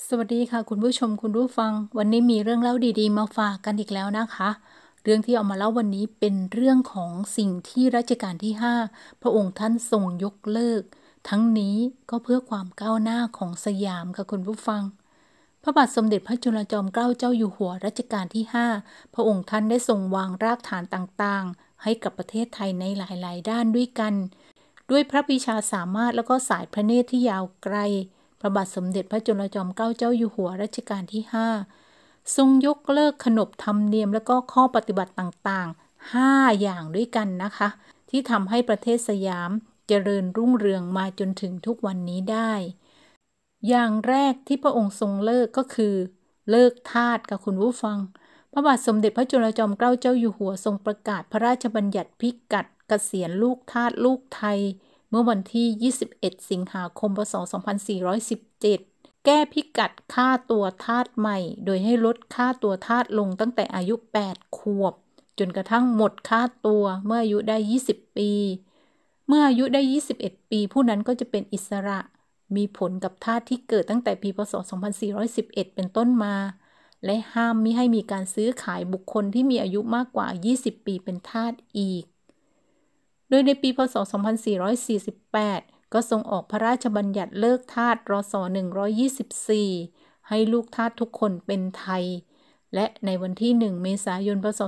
สวัสดีค่ะคุณผู้ชมคุณผู้ฟังวันนี้มีเรื่องเล่าดีๆมาฝากกันอีกแล้วนะคะเรื่องที่เอามาเล่าวันนี้เป็นเรื่องของสิ่งที่รัชกาลที่5พระองค์ท่านทรงยกเลิกทั้งนี้ก็เพื่อความก้าวหน้าของสยามค่ะคุณผู้ฟังพระบาทสมเด็จพระจุลจอมเกล้าเจ้าอยู่หัวรัชกาลที่5พระองค์ท่านได้ทรงวางรากฐานต่างๆให้กับประเทศไทยในหลายๆด้านด้วยกันด้วยพระวิชาสามารถแล้วก็สายพระเนตรที่ยาวไกลพระบาทสมเด็จพระจุลจอมเกล้าเจ้าอยู่หัวรัชกาลที่5ทรงยกเลิกขนบธรรมเนียมและก็ข้อปฏิบัติต่างๆ5อย่างด้วยกันนะคะที่ทำให้ประเทศสยามเจริญรุ่งเรืองมาจนถึงทุกวันนี้ได้อย่างแรกที่พระองค์ทรงเลิกก็คือเลิกทาสค่ะคุณผู้ฟังพระบาทสมเด็จพระจุลจอมเกล้าเจ้าอยู่หัวทรงประกาศพระราชบัญญัติพิกัดเกษียณลูกทาสลูกไทยเมื่อวันที่ 21 สิงหาคม พ.ศ. 2417 แก้พิกัดค่าตัวทาสใหม่โดยให้ลดค่าตัวทาสลงตั้งแต่อายุ 8 ขวบจนกระทั่งหมดค่าตัวเมื่ออายุได้ 20 ปี เมื่ออายุได้ 21 ปีผู้นั้นก็จะเป็นอิสระมีผลกับทาสที่เกิดตั้งแต่ปีพ.ศ. 2411 เป็นต้นมาและห้ามมิให้มีการซื้อขายบุคคลที่มีอายุมากกว่า 20 ปีเป็นทาสอีกโดยในปีพ.ศ. 2448 ก็ทรงออกพระราชบัญญัติเลิกทาสรศ. 124 ให้ลูกทาสทุกคนเป็นไทยและในวันที่ 1 เมษายน พ.ศ.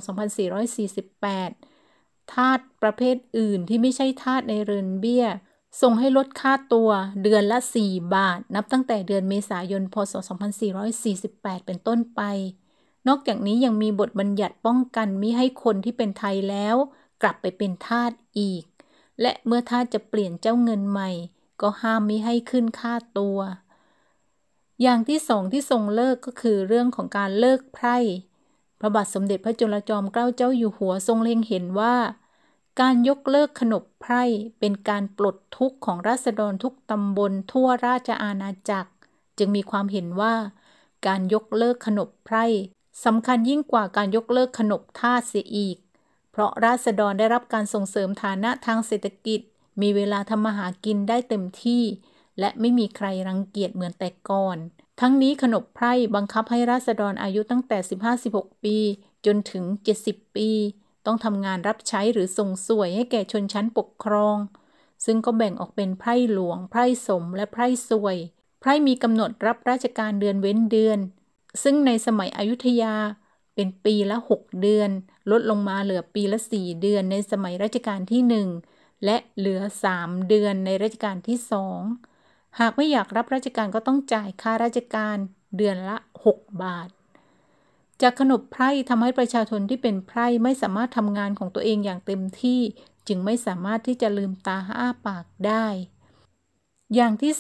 2448 ทาสประเภทอื่นที่ไม่ใช่ทาสในเรือนเบี้ยทรงให้ลดค่าตัวเดือนละ 4 บาทนับตั้งแต่เดือนเมษายน พ.ศ. 2448 เป็นต้นไปนอกจากนี้ยังมีบทบัญญัติป้องกันมิให้คนที่เป็นไทยแล้วกลับไปเป็นทาสอีกและเมื่อทาสจะเปลี่ยนเจ้าเงินใหม่ก็ห้ามมิให้ขึ้นค่าตัวอย่างที่สองที่ทรงเลิกก็คือเรื่องของการเลิกไพร่พระบาทสมเด็จพระจุลจอมเกล้าเจ้าอยู่หัวทรงเล็งเห็นว่าการยกเลิกขนบไพร่เป็นการปลดทุกข์ของราษฎรทุกตำบลทั่วราชอาณาจักรจึงมีความเห็นว่าการยกเลิกขนบไพร่สำคัญยิ่งกว่าการยกเลิกขนบทาสเสียอีกเพราะราษฎรได้รับการส่งเสริมฐานะทางเศรษฐกิจมีเวลาทำมาหากินได้เต็มที่และไม่มีใครรังเกียจเหมือนแต่ก่อนทั้งนี้ขนบไพร่บังคับให้ราษฎรอายุตั้งแต่ 15-16 ปีจนถึง 70 ปีต้องทำงานรับใช้หรือส่งสวยให้แก่ชนชั้นปกครองซึ่งก็แบ่งออกเป็นไพร่หลวงไพร่สมและไพร่สวยไพร่มีกำหนดรับราชการเดือนเว้นเดือนซึ่งในสมัยอยุธยาเป็นปีละ 6 เดือนลดลงมาเหลือปีละ 4 เดือนในสมัยรัชกาลที่ 1 และเหลือ 3 เดือนในรัชกาลที่ 2 หากไม่อยากรับราชการก็ต้องจ่ายค่าราชการเดือนละ 6 บาทจากขนบไพร่ทำให้ประชาชนที่เป็นไพร่ไม่สามารถทำงานของตัวเองอย่างเต็มที่จึงไม่สามารถที่จะลืมตาอ้าปากได้อย่างที่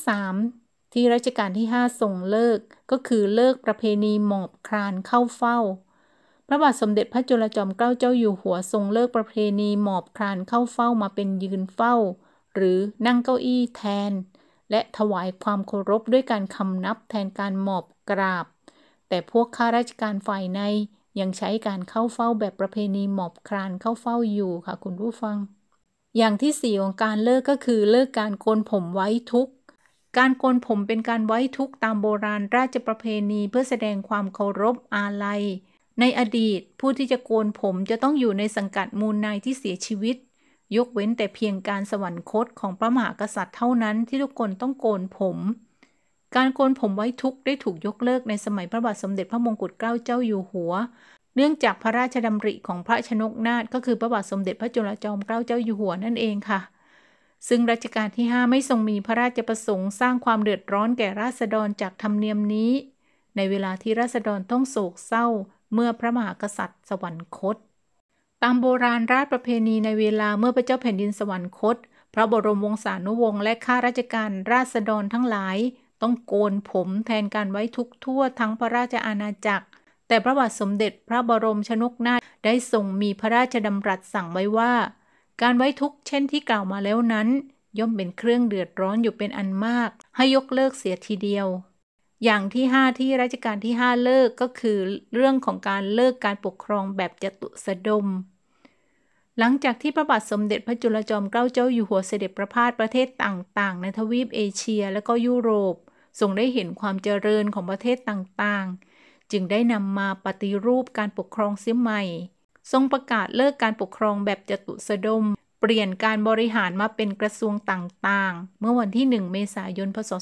3ที่รัชกาลที่ 5 ทรงเลิกก็คือเลิกประเพณีหมอบคลานเข้าเฝ้าพระบาทสมเด็จพระจุลจอมเกล้าเจ้าอยู่หัวทรงเลิกประเพณีหมอบคลานเข้าเฝ้ามาเป็นยืนเฝ้าหรือนั่งเก้าอี้แทนและถวายความเคารพด้วยการคำนับแทนการหมอบกราบแต่พวกข้าราชการฝ่ายในยังใช้การเข้าเฝ้าแบบประเพณีหมอบคลานเข้าเฝ้าอยู่ค่ะคุณผู้ฟังอย่างที่ 4ของการเลิกก็คือเลิกการโกนผมไว้ทุกข์การโกนผมเป็นการไว้ทุกข์ตามโบราณราชประเพณีเพื่อแสดงความเคารพอาลัยในอดีตผู้ที่จะโกนผมจะต้องอยู่ในสังกัดมูลนายที่เสียชีวิตยกเว้นแต่เพียงการสวรรคตของพระมหากษัตริย์เท่านั้นที่ทุกคนต้องโกนผมการโกนผมไว้ทุกข์ได้ถูกยกเลิกในสมัยพระบาทสมเด็จพระมงกุฎเกล้าเจ้าอยู่หัวเนื่องจากพระราชดำริของพระชนกนาถก็คือพระบาทสมเด็จพระจุลจอมเกล้าเจ้าอยู่หัวนั่นเองค่ะซึ่งรัชกาลที่ 5ไม่ทรงมีพระราชประสงค์สร้างความเดือดร้อนแก่ราษฎรจากธรรมเนียมนี้ในเวลาที่ราษฎรต้องโศกเศร้าเมื่อพระมหากษัตริย์สวรรคตตามโบราณราชประเพณีในเวลาเมื่อพระเจ้าแผ่นดินสวรรคตพระบรมวงศานุวงศ์และข้าราชการราษฎรทั้งหลายต้องโกนผมแทนการไว้ทุกข์ทั่วทั้งพระราชอาณาจักรแต่พระบาทสมเด็จพระบรมชนกนาถได้ทรงมีพระราชดำรัสสั่งไว้ว่าการไว้ทุกข์เช่นที่กล่าวมาแล้วนั้นย่อมเป็นเครื่องเดือดร้อนอยู่เป็นอันมากให้ยกเลิกเสียทีเดียวอย่างที่ 5ที่รัชกาลที่ 5เลิกก็คือเรื่องของการเลิกการปกครองแบบจตุสดมหลังจากที่พระบาทสมเด็จพระจุลจอมเกล้าเจ้าอยู่หัวเสด็จประพาสประเทศต่างๆในทวีปเอเชียและก็ยุโรปทรงได้เห็นความเจริญของประเทศต่างๆจึงได้นำมาปฏิรูปการปกครองเสียใหม่ทรงประกาศเลิกการปกครองแบบจตุสดมเปลี่ยนการบริหารมาเป็นกระทรวงต่างๆเมื่อวันที่ 1 เมษายน พ.ศ.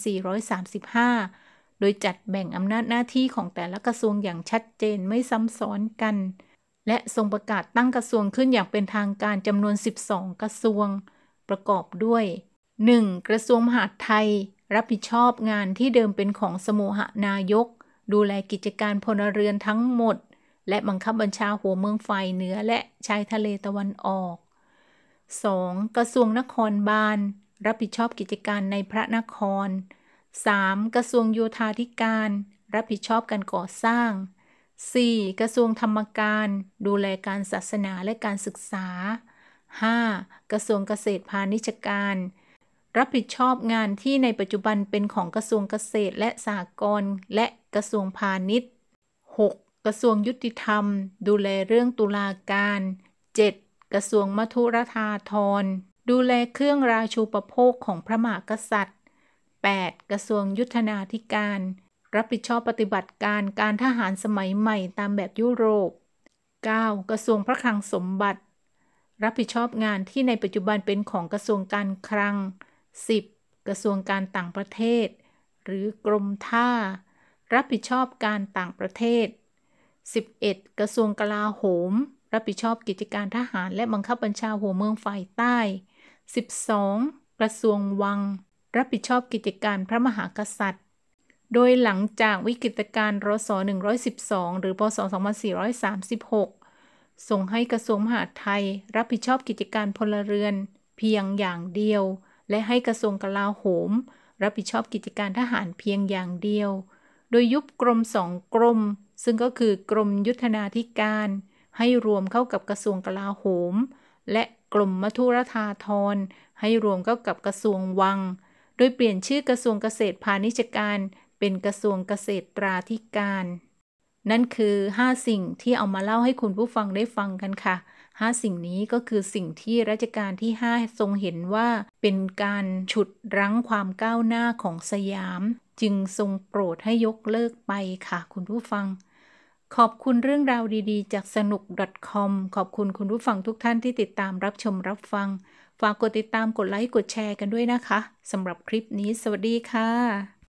2435 โดยจัดแบ่งอำนาจหน้าที่ของแต่ละกระทรวงอย่างชัดเจนไม่ซ้ำซ้อนกันและทรงประกาศตั้งกระทรวงขึ้นอย่างเป็นทางการจำนวน 12 กระทรวงประกอบด้วย 1. กระทรวงมหาดไทยรับผิดชอบงานที่เดิมเป็นของสมุหนายกดูแลกิจการพลเรือนทั้งหมดและบังคับบัญชาหัวเมืองฝ่ายเหนือและชายทะเลตะวันออก 2. กระทรวงนครบาลรับผิดชอบกิจการในพระนคร 3. กระทรวงโยธาธิการรับผิดชอบการก่อสร้าง 4. กระทรวงธรรมการดูแลการศาสนาและการศึกษา 5. กระทรวงเกษตรพาณิชยการรับผิดชอบงานที่ในปัจจุบันเป็นของกระทรวงเกษตรและสหกรณ์และกระทรวงพาณิชย์ 6. กระทรวงยุติธรรมดูแลเรื่องตุลาการ 7. กระทรวงมัทุรธาภรณ์ดูแลเครื่องราชูปโภคของพระมหากษัตริย์ 8. กระทรวงยุทธนาธิการรับผิดชอบปฏิบัติการทหารสมัยใหม่ตามแบบยุโรป 9. กระทรวงพระคลังสมบัติรับผิดชอบงานที่ในปัจจุบันเป็นของกระทรวงการคลัง 10. กระทรวงการต่างประเทศหรือกรมท่ารับผิดชอบการต่างประเทศ 11. กระทรวงกลาโหมรับผิดชอบกิจการทหารและบังคับบัญชาหัวเมืองฝ่ายใต้ 12. กระทรวงวังรับผิดชอบกิจการพระมหากษัตริย์โดยหลังจากวิกฤตการณ์รศ112หรือพศ2436ส่งให้กระทรวงมหาดไทยรับผิดชอบกิจการพลเรือนเพียงอย่างเดียวและให้กระทรวงกลาโหมรับผิดชอบกิจการทหารเพียงอย่างเดียวโดยยุบกรม2กรมซึ่งก็คือกรมยุทธนาธิการให้รวมเข้ากับกระทรวงกลาโหมและกรมมัทุรธาภรณ์ให้รวมเข้ากับกระทรวงวังโดยเปลี่ยนชื่อกระทรวงเกษตรพาณิชยการเป็นกระทรวงเกษตราธิการนั่นคือ5สิ่งที่เอามาเล่าให้คุณผู้ฟังได้ฟังกันค่ะ5สิ่งนี้ก็คือสิ่งที่รัชกาลที่5ทรงเห็นว่าเป็นการฉุดรั้งความก้าวหน้าของสยามจึงทรงโปรดให้ยกเลิกไปค่ะคุณผู้ฟังขอบคุณเรื่องราวดีๆจากสนุก .com ขอบคุณคุณผู้ฟังทุกท่านที่ติดตามรับชมรับฟังฝากกดติดตามกดไลค์กดแชร์กันด้วยนะคะสำหรับคลิปนี้สวัสดีค่ะ